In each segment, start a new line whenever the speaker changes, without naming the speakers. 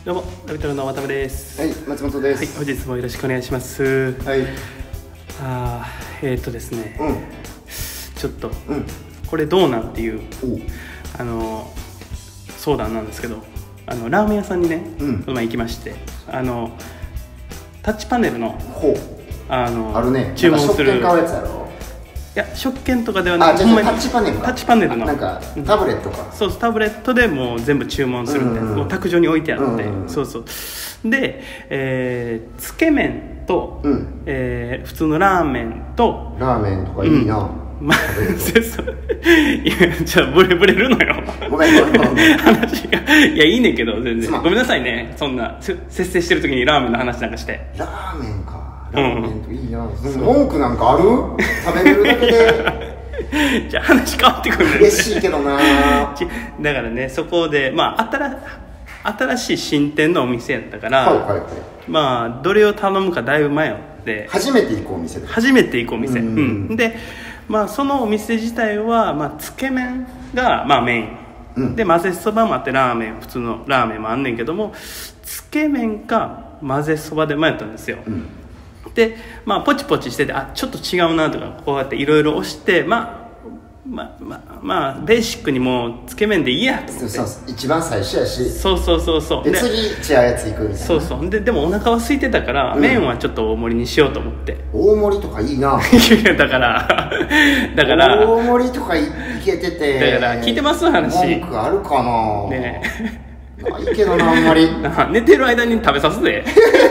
どうも、ラビットの渡辺です。
はい、松本です。
はい、本日もよろしくお願いします。
はい。
ですね、ちょっと、これどうなんっていう相談なんですけど、ラーメン屋さんにね、この前行きまして、タッチパネルの
あるね。
注文する。
食券買うやつやろ。
いや、食券とかではなくて、
タッチパネルか。
タッチパネルの
なんかタブレットか。
そう、タブレットでもう全部注文するみたいな、もう卓上に置いてあって、そうそう。で、つけ麺と、普通のラーメンと。
ラーメンとかいいな。
まあ、いや、じゃあブレるのよ。
ごめん。
話がいや、いいねんけど全然ごめんなさいね、そんな節制してる時にラーメンの話なんかして。
ラーメンか。ラーメンといいな。文句なんかある？食べれるだけで。
じゃあ話変わってくるん
嬉しいけどな。
だからね、そこでまあ新しい新店のお店やったから、まあどれを頼むかだいぶ迷って、
初めて行くお店
で、まあそのお店自体はまあつけ麺がまあメイン、で混ぜそばもあって、ラーメン普通のラーメンもあんねんけども、つけ麺か混ぜそばで迷ったんですよ。で、まあポチポチしてて、ちょっと違うなとか、こうやっていろいろ押して、まあベーシックにもうつけ麺でいいやと思って。
そう一番最初やし。そう
で
次違うやつ行くみたいな。
そうでもお腹は空いてたから、麺はちょっと大盛りにしようと思って。
大盛りとかいいな。
だから
大盛りとかいけてて、
だから聞いてます話。
文句あるかな。
ね
えないけどな、あんまり。
寝てる間に食べさすで。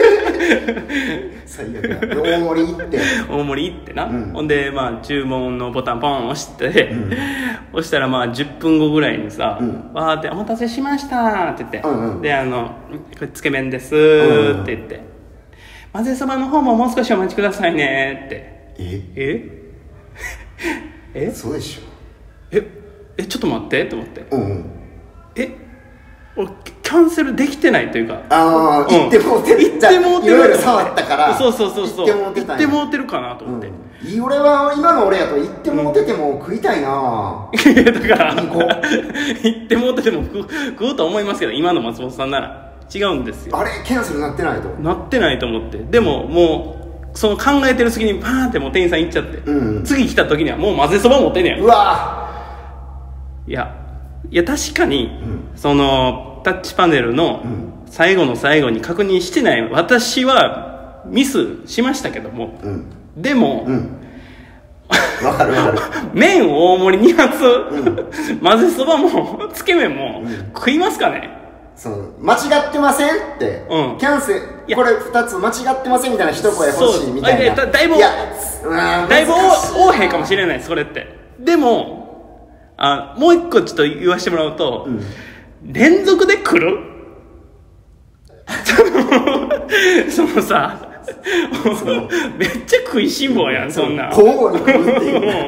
最悪や。大盛り
行ってな、ほんでまあ注文のボタンポン押して、押したらまあ10分後ぐらいにさ、わーって「お待たせしました」って言って、でこれつけ麺ですって言って、混ぜそばの方ももう少しお待ちくださいねって。
そうでし
ょ。ちょっと待ってと思って、俺キャンセルできてないというか、
行ってもうてる、いろいろ触ったから、
そう
行ってもうてる
かなと思って、
俺は今の俺やと行ってもうてても食いたいな。
だから行ってもうてても食うと思いますけど、今の松本さんなら違うんですよ。
あれキャンセルなってないと
思って、でももうその考えてる隙にパーンってもう店員さん行っちゃって、次来た時にはもう混ぜそば持ってんねやん。
うわ
いや確かに、そのタッチパネルの最後の最後に確認してない私はミスしましたけども、でも、
わかる
麺大盛り2発、混ぜそばもつけ麺も食いますかね。
間違ってませんって、キャンセルこれ2つ間違ってませんみたいな一声欲しいみたいな。
だいぶ横柄かもしれないです、それって。でももう一個ちょっと言わせてもらうと、連続で来るそのさ、めっちゃ食いしん坊やん、そんな
交互に来るっていう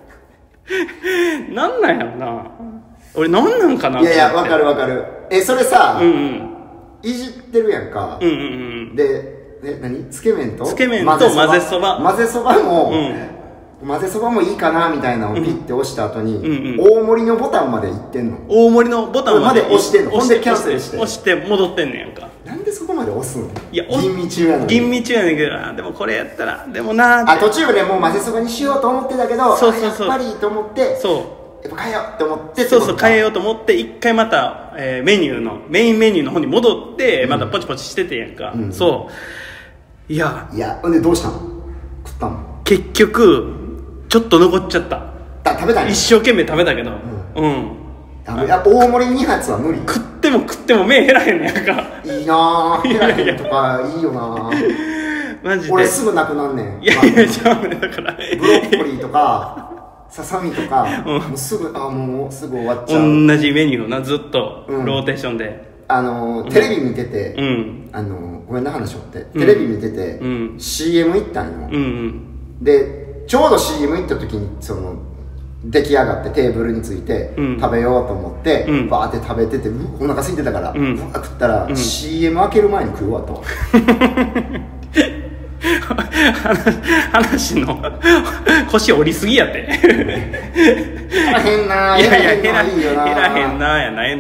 なんなんやろな、俺なんなんかな。
いやわかるそれさ、いじってるやんか。で何、つけ麺と
混ぜそば
混ぜそばもいいかなみたいなのをピッて押した後に、大盛りのボタンまで行ってんの。
大盛りのボタンまで
押してんの。ほんでキャンセルして
押して戻ってんねやんか。
なんでそこまで押すの。
いや
吟味中やねん
けど、でもこれやったらでもな
途中でもう混ぜそばにしようと思ってたけど、やっぱりと思って、やっぱ変えようと思って、
変えようと思って一回また、メインメニューの方に戻ってまたポチポチしててやんか。いや
ほんでどうしたの。食ったの。
結局ちょっと残っちゃった。
食べた。
一生懸命食べたけど、
大盛り2発は無理。
食っても目減らへんねやんか。
いいなぁ、減らへんとかいいよなぁ。
マジで
俺すぐなくなんねん。
いやちゃうねん。だから
ブロッコリーとかささみとか、もうすぐ終わっちゃう。
同じメニューをな、ずっとローテーションで、
テレビ見てて、ごめんな話をって、テレビ見てて、CM 行ったんよ。でちょうど CM 行った時に出来上がってテーブルについて食べようと思ってバーって食べてて、お腹空いてたから食ったら CM 開ける前に食い終わったわ。
話の腰折りすぎやって。
減らへんなー、
減らへんなーやないのよ。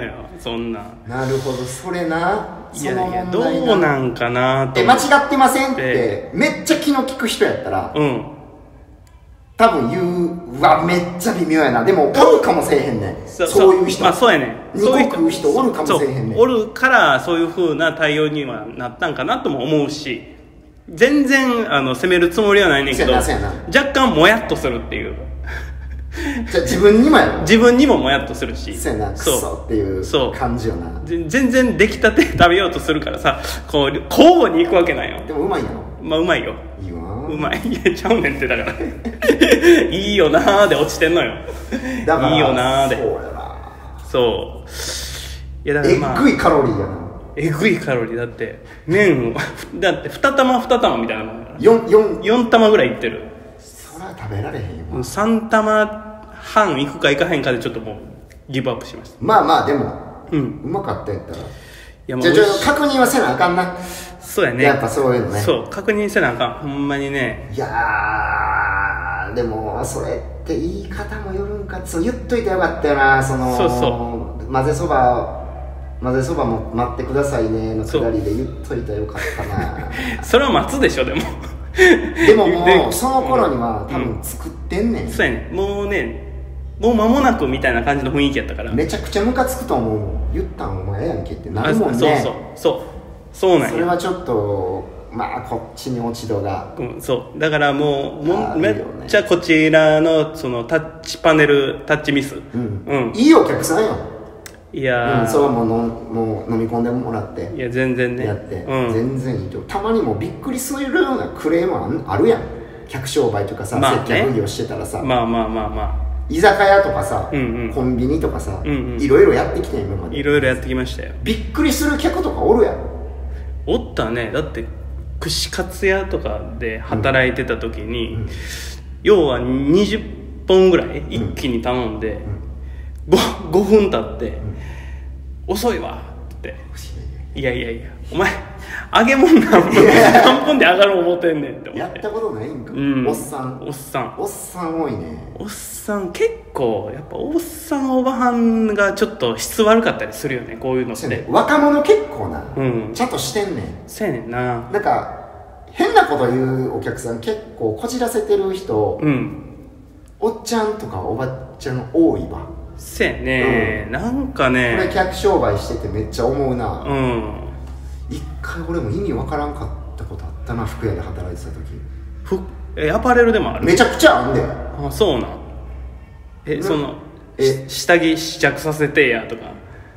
そんな。
なるほど、それな。
いやいや、どうなんかなと。
間違ってませんってめっちゃ気の利く人やったら、多分言うわ、めっちゃ微妙やな。でもおるかもせえへんねん、そういう人。
まあそうやねん。
2個食う人おるかもせえへんねん。
おるからそういう風な対応にはなったんかなとも思うし、全然責めるつもりはないねんけど、若干もやっとするっていう。
じゃあ自分にもやろ。
自分にももやっとするし、
そうやな、クソっていう感じよな。
全然出来たて食べようとするからさ、こう交互に行くわけないよ。
でもうまいんやろ。
まあうまいよ。
いいわ。
うまい。いやちゃうねんって、だからいいよなーで落ちてんのよ。
だから
いいよなーで。
そうやな。
そう。いやだから
えぐいカロリーやな。
えぐいカロリーだって麺をだって2玉みたいなもんやから。4玉ぐらいいってる。
そら食べられへんよ。
3玉半いくかいかへんかでちょっともうギブアップしました。
まあまあでも、うまかったやったら。じゃあ確認はせなあかんな。
そうやね。
やっぱそういうのね。
そう確認せなあかん、ほんまにね。
いやー、でもそれって言い方もよるんか。そう言っといてよかったよな。そう混ぜそばも待ってくださいねのくだりで言っといたらよかったな。
それは待つでしょ。でも
もうその頃には多分作ってんねん。
そうやね。もう間もなくみたいな感じの雰囲気やったから、
めちゃくちゃムカつくと思う。言ったんお前やんけってなるもんね。
そうなんや。
それはちょっとまあこっちに落ち度が、
そうだからもうめっちゃこちらのそのタッチパネルタッチミス、
いいお客さんよ。
いや
それはもう飲み込んでもらって、
いや全然ね
やって、全然いいと。たまにもびっくりするようなクレームあるやん。客商売とかさ、接客業してたらさ、まあ居酒屋とかさ、コンビニとかさ、いろいろやってきてん。今まで
いろいろやってきましたよ。
びっくりする客とかおるやろ。
おったね。だって串カツ屋とかで働いてた時に、要は20本ぐらい一気に頼んで、5分経って、遅いわっていやお前揚げ物何分で上がる思ってんねんって思って。
やったことないんか。おっさん多いね。
おっさん結構やっぱおっさんおばはんがちょっと質悪かったりするよね、こういうのって。
若者結構な、ちゃんとしてんねん。
せやねんな。
なんか変なこと言うお客さん結構こじらせてる人、おっちゃんとかおばちゃん多いわ。
せやね、なんかね、
これ客商売しててめっちゃ思うな。一回俺も意味わからんかったことあったな。服屋で働いてた時。
アパレルでもある。
めちゃくちゃあんで。
あ、そうなん。その下着試着させてやとか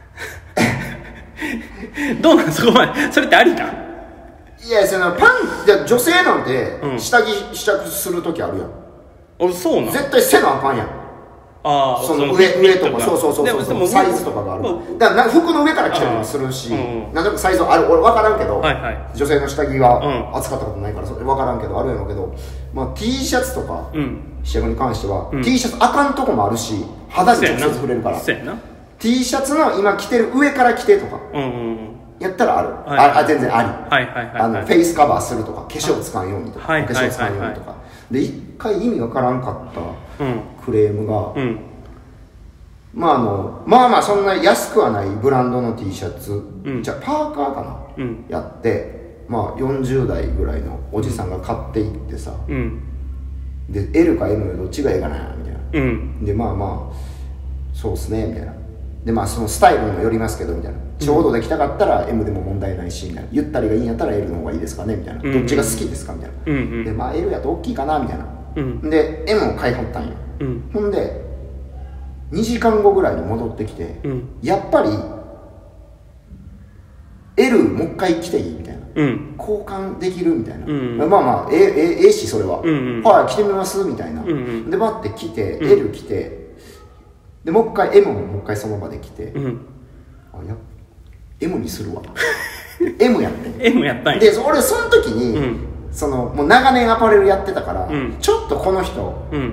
どうなん、そこまでそれってありなん？
いや、その女性なんて下着試着する時あるやん。
そうなん。
絶対せなあかんやん。その上とか、そうサイズとかがある。だから服の上から着たりもするし、なんとなくサイズある。俺分からんけど、女性の下着は扱ったことないから分からんけど、あるやろうけど、まあ T シャツとか試着に関しては T シャツあかんとこもあるし、肌に直接触れるから T シャツの今着てる上から着てとかやったらある。全然あり。フェイスカバーするとか、化粧使うようにとか、化粧使うようにとかで、一回意味わからんかったクレームが、まあそんな安くはないブランドの T シャツ、じゃあパーカーかな、やって、まあ40代ぐらいのおじさんが買っていってさ、で L か M どっちがいいかなみたいな、でまあそうっすねみたいな。でまあそのスタイルにもよりますけどみたいな、ちょうどできたかったら M でも問題ないしみたいな、ゆったりがいいんやったら L の方がいいですかねみたいな、どっちが好きですかみたいな、でまあ L やと大きいかなみたいな、で M を買いはったんよ、ほんで2時間後ぐらいに戻ってきて、やっぱり L もう一回来ていいみたいな、交換できるみたいな、まあええしそれは、はい着てみますみたいな、で待って来て L 来て、でもう一回 M ももう一回その場で来て、M にするわM やって
M やったんや。
で俺その時に、もう長年アパレルやってたから、ちょっとこの人、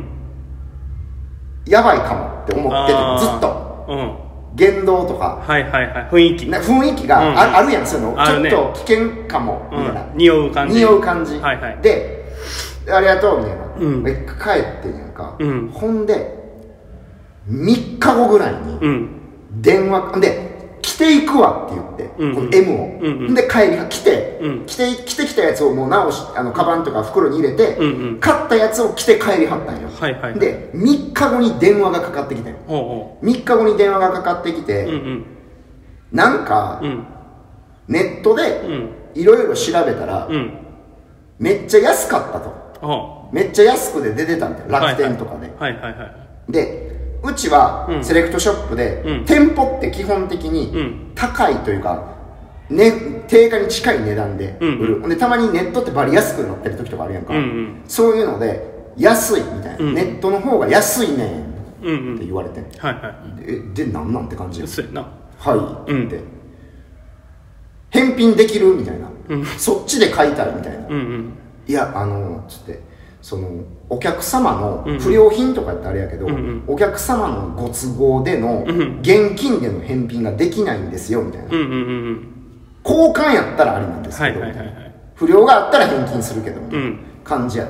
やばいかもって思ってて、ずっと、言動とか、
雰囲
気があるやん。そういうのちょっと危険かもみたいな、
匂う感じ
で、ありがとうみたいな、帰ってんやんか、ほんで3日後ぐらいに電話で来着ていくわって言って、この M を、で帰り着て、着てきたやつをもう直しカバンとか袋に入れて、買ったやつを着て帰りはったんよ、で3日後に電話がかかってきてん、3日後に電話がかかってきて、なんか、ネットでいろいろ調べたら、めっちゃ安かったと、めっちゃ安くで出てたみたいな、楽天とかで、でうちはセレクトショップで、店舗って基本的に高いというか、定価に近い値段で売る、でたまにネットってバリ安くなってる時とかあるやんか、そういうので安いみたいな、ネットの方が安いねんって言われて、でなんなんて感じで、はいって、返品できるみたいな、そっちで買いたいみたいな、いやつって、そのお客様の不良品とかってあれやけど、お客様のご都合での現金での返品ができないんですよみたいな、交換やったらありなんですけど、不良があったら返金するけどみたいな感じやって、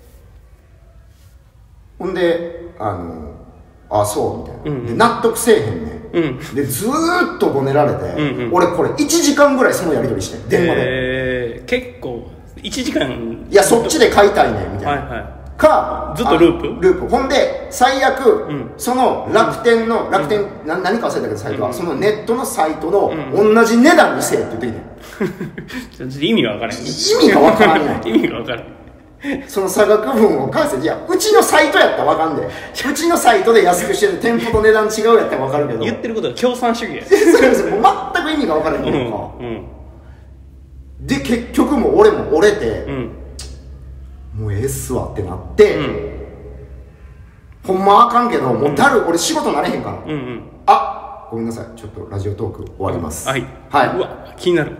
ほんであそうみたいな、で納得せえへんね、でずーっとごねられて、俺これ1時間ぐらいそのやり取りして電話で、
結構1時間、
いやそっちで買いたいねみたいな、か
ずっとループ
ほんで最悪、その楽天何か忘れたけどサイトは、そのネットのサイトの同じ値段にせえって言ってきて
意味が分からへん、
意味が分からんねん
意味が分からん、
その差額分を返せ、いやうちのサイトやったら分かんで、うちのサイトで安くしてる店舗と値段違うやったら分かるけど、
言ってることが共産主義や
そうもう全く意味が分からへんねんか、で結局もう俺も折れて、もうええっすわってなって、ほんまあかんけどもう俺仕事なれへんから、あ、ごめんなさいちょっとラジオトーク終わります、
うわ気になる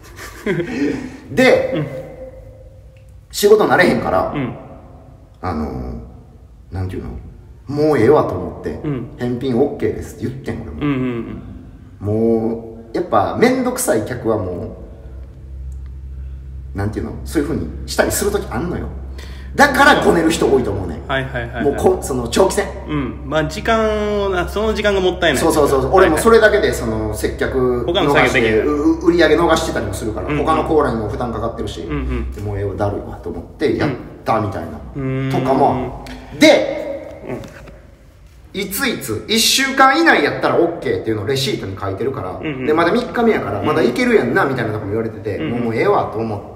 で、仕事なれへんから、なんていうの、もうええわと思って、返品 OK ですって言ってん俺も、もうやっぱ面倒くさい客はもうなんていうの、そういう風にしたりする時あんのよ、だからこねる人多いと思うね、もうその長期戦、
まあ時間をその時間がもったいない、
そう俺もそれだけでその接客逃して売り上げ逃してたりもするから、他のコーラにも負担かかってるし、でもうええわだるいわと思ってやったみたいな、とかもで、いつ1週間以内やったら OK っていうのをレシートに書いてるから、でまだ3日目やからまだいけるやんなみたいなとこも言われてて、もうええわと思って、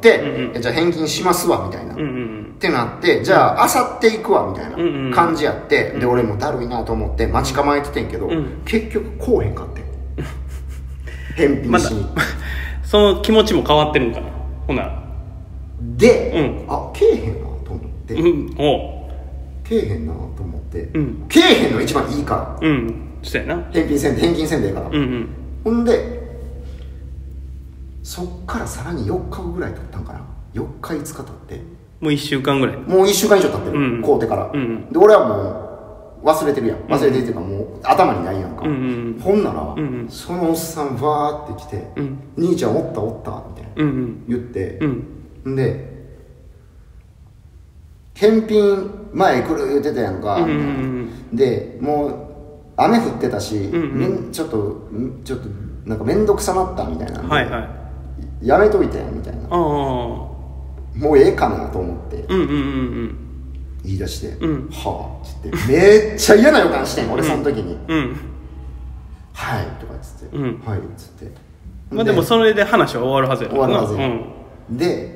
じゃあ返金しますわみたいな、ってなって、じゃあ明後日行くわみたいな感じやって、で俺もだるいなと思って待ち構えててんけど、結局こうへんかって返品しに、
その気持ちも変わってるんかな、ほな
で、あけえへんなと思って、けえへんなと思って、けえへんの一番いいから、
そうやな、
返金せんでええから、ほんでそっからさらに4日後ぐらい経ったんかな、4日5日経って
もう1週間ぐらい、
もう1週間以上経ってる、買うてから、で俺はもう忘れてるやん、忘れてるっていうかもう頭にないやんか、ほんなら、そのおっさんバーって来て、兄ちゃんおったみたいな、言って、で返品前来る言ってたやんか、でもう雨降ってたし、ちょっとなんか面倒くさなったみたいなんで、やめといてみたいな、もうええかなと思って言い出して、はあっつってめっちゃ嫌な予感してん俺その時に、はいとかっつって、はいっつって、
まあでもそれで話は終わるはずや、
終わるはずや、で、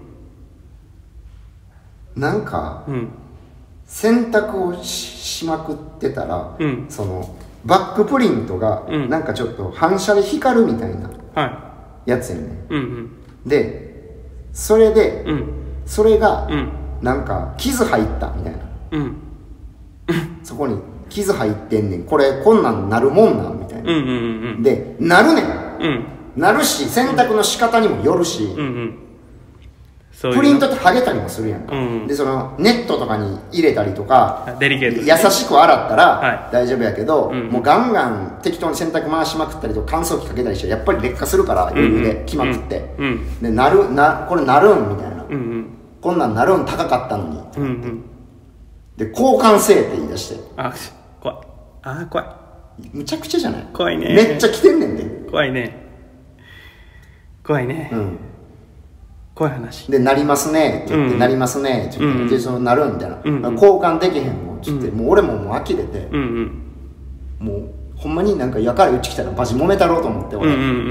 なんか、洗濯を しまくってたら、そのバックプリントがなんかちょっと反射で光るみたいなやつやねん、でそれで、それがなんか傷入ったみたいな、そこに傷入ってんねん、こんなんなるもんなんみたいな、でなるねん、なるし洗濯の仕方にもよるし、プリントって剥げたりもするやんか、でそのネットとかに入れたりとか
デリケートに
優しく洗ったら大丈夫やけど、もうガンガン適当に洗濯回しまくったりとか乾燥機かけたりしてやっぱり劣化するから余裕で来まくって、でこれなるんみたいな、こんなんなるん高かったのに、で交換せえって言い出して、
怖い、怖い、
むちゃくちゃじゃない？
怖いね。
めっちゃ来てんねんで。
怖いね。怖いね。怖い話
で、なりますねって言って、なりますねって言って、で、そのなるみたいな、交換できへんのって言って、もう俺ももう呆れて、もうほんまになんかやからうち来たらバチ揉めたろうと思って、俺、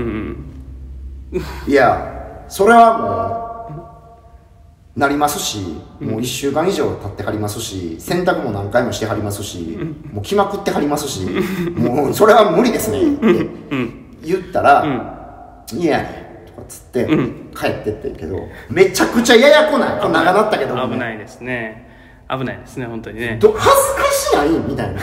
いやそれはもうなりますし、もう1週間以上経ってはりますし、洗濯も何回もしてはりますし、もう着まくってはりますし、もうそれは無理ですねって言ったら、いやつって、帰ってってるけど、めちゃくちゃややこない。これ長なったけど、
危ないですね。危ないですね、本当にね。
恥ずかしないみたいな。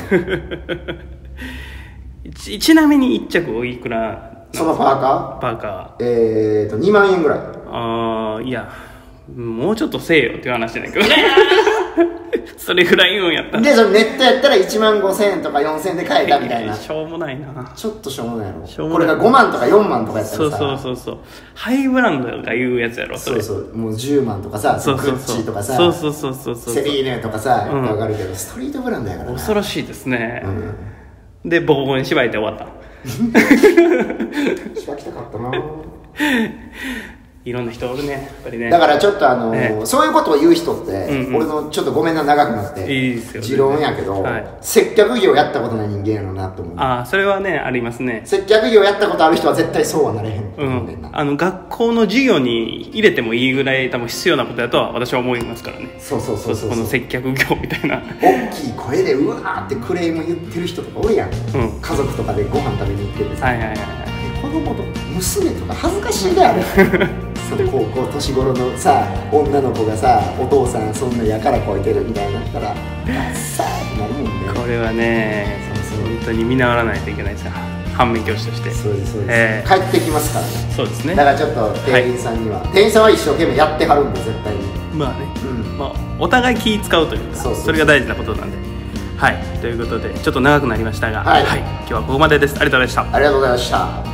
ちなみに1着おいくら？
そのパーカー2万円ぐらい。
ああ、いやもうちょっとせえよっていう話だけどそれぐらい言うんやったら。
で、そのネットやったら1万5,000円とか4,000円で買えたみたいな。
しょうもないな。
ちょっとしょうもないやろ。これが5万とか4万とかやったらさ。
そうハイブランドが言うやつやろ、それ。
そうもう10万とかさ、グッチとかさ、セリーヌとかさ、わかるけど、ストリートブランドやからな。
恐ろしいですね。で、ボコボコに縛いて終わった。
しばきたかったな。
いろんな人おるね、やっぱりね。
だからちょっとそういうことを言う人って、俺のちょっとごめんな、長くなって持論やけど、接客業やったことない人間やろなと思う。
ああ、それはね、ありますね。
接客業やったことある人は絶対そうはなれへんと思うねんな。
学校の授業に入れてもいいぐらい多分必要なことだとは私は思いますからね。
そう
この接客業みたいな
大きい声でうわーってクレーム言ってる人とかおるやん、家族とかでご飯食べに行っててさ、子供とか娘とか恥ずかしいであれその高校年頃のさ女の子がさ、お父さんそんなやからこいてるみたいになったらダッサーってなるもんね。
これはね、本当に見習わないといけないですよ、反面教師として。
そうです帰ってきますからね。
そうですね。
だからちょっと店員さんには、店員さんは一生懸命やってはるんで、絶対に。
まあね、お互い気使うというか、それが大事なことなんで。はい、ということでちょっと長くなりましたが、今日はここまでです。ありがとうございました。
ありがとうございました。